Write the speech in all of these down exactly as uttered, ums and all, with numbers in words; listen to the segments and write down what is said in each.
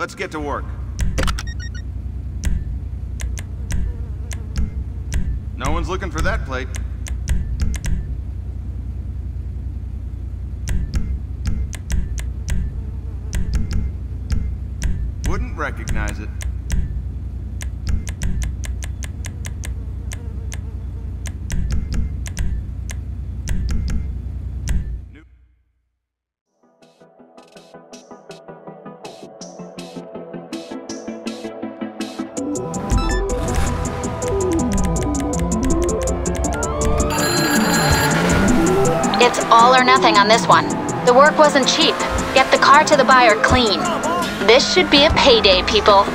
Let's get to work. No one's looking for that plate. Wouldn't recognize it. It's all or nothing on this one. The work wasn't cheap. Get the car to the buyer clean. This should be a payday, people.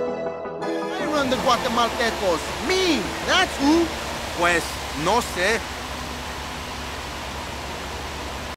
The Guatemaltecos. Me, that's who. Pues, no sé.